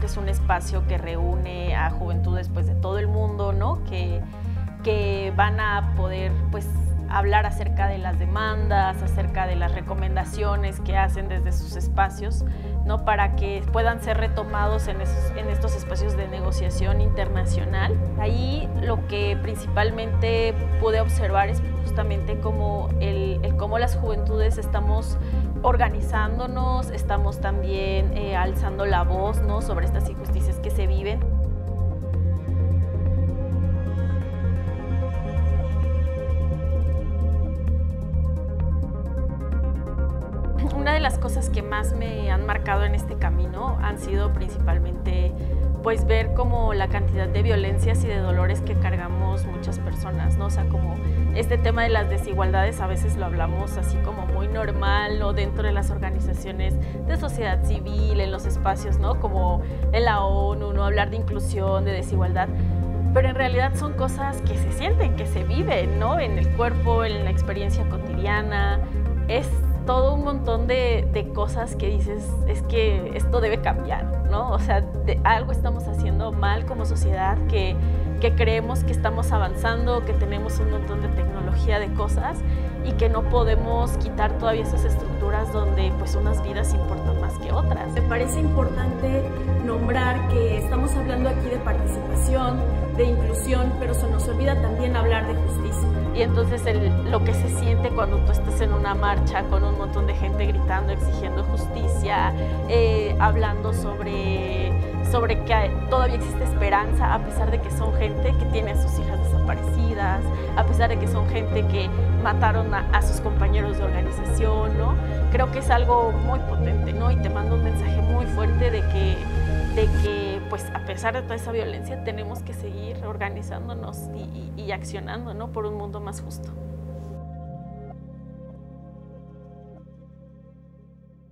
finalmente es un espacio que reúne a juventudes pues, de todo el mundo, ¿no? Que van a poder pues, hablar acerca de las demandas, acerca de las recomendaciones que hacen desde sus espacios, ¿no? Para que puedan ser retomados en estos espacios de negociación internacional. Ahí lo que principalmente pude observar es justamente cómo las juventudes estamos organizándonos, estamos también alzando la voz, ¿no? Sobre estas injusticias que se viven. Una de las cosas que más me han marcado en este camino han sido principalmente pues ver como la cantidad de violencias y de dolores que cargamos muchas personas, ¿no? O sea, como este tema de las desigualdades a veces lo hablamos así como muy normal, ¿no? Dentro de las organizaciones de sociedad civil, en los espacios, ¿no? Como en la ONU, ¿no? Hablar de inclusión, de desigualdad, pero en realidad son cosas que se sienten, que se viven, ¿no? En el cuerpo, en la experiencia cotidiana. Es todo un montón de cosas que dices, es que esto debe cambiar, ¿no? O sea, algo estamos haciendo mal como sociedad, que creemos que estamos avanzando, que tenemos un montón de tecnología, de cosas, y que no podemos quitar todavía esas estructuras donde pues unas vidas importan más que otras. Me parece importante nombrar que estamos hablando aquí de participación, de inclusión, pero se nos olvida también hablar de justicia. Y entonces lo que se siente cuando tú estás en una marcha con un montón de gente gritando, exigiendo justicia, hablando sobre que todavía existe esperanza, a pesar de que son gente que tiene a sus hijas desaparecidas, a pesar de que son gente que mataron a sus compañeros de organización, ¿no? Creo que es algo muy potente, ¿no? Y te mando un mensaje muy fuerte de que pues a pesar de toda esa violencia tenemos que seguir organizándonos y accionando, ¿no? Por un mundo más justo.